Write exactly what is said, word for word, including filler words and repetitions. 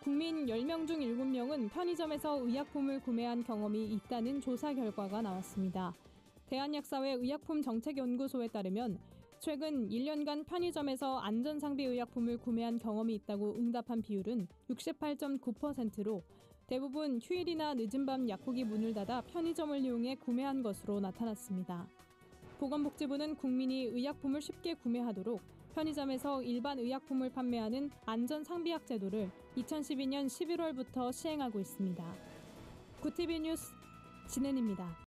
국민 열 명 중 일곱 명은 편의점에서 의약품을 구매한 경험이 있다는 조사 결과가 나왔습니다. 대한약사회 의약품정책연구소에 따르면 최근 일 년간 편의점에서 안전상비 의약품을 구매한 경험이 있다고 응답한 비율은 육십팔 점 구 퍼센트로 대부분 휴일이나 늦은 밤 약국이 문을 닫아 편의점을 이용해 구매한 것으로 나타났습니다. 보건복지부는 국민이 의약품을 쉽게 구매하도록 편의점에서 일반 의약품을 판매하는 안전상비약 제도를 이천십이 년 십일월부터 시행하고 있습니다. 구티비 뉴스 진은입니다.